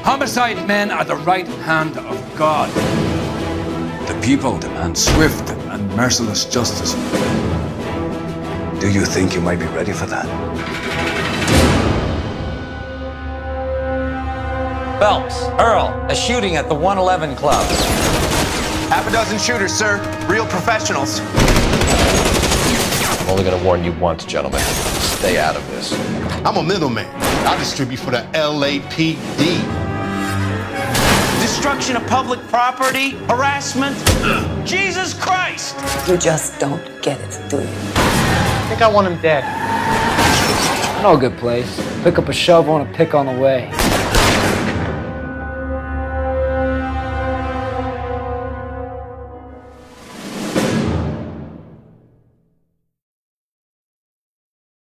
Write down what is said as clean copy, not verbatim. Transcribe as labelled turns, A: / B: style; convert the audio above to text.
A: Homicide men are the right hand of God. The people demand swift and merciless justice. Do you think you might be ready for that?
B: Phelps, Earl, a shooting at the 111 Club.
C: Half a dozen shooters, sir. Real professionals.
D: I'm only gonna warn you once, gentlemen. Stay out of this.
E: I'm a middleman. I distribute for the LAPD.
F: Destruction of public property, harassment. Jesus Christ!
G: You just don't get it, do you?
H: I think I want him dead.
I: I know a good place. Pick up a shovel and a pick on the way.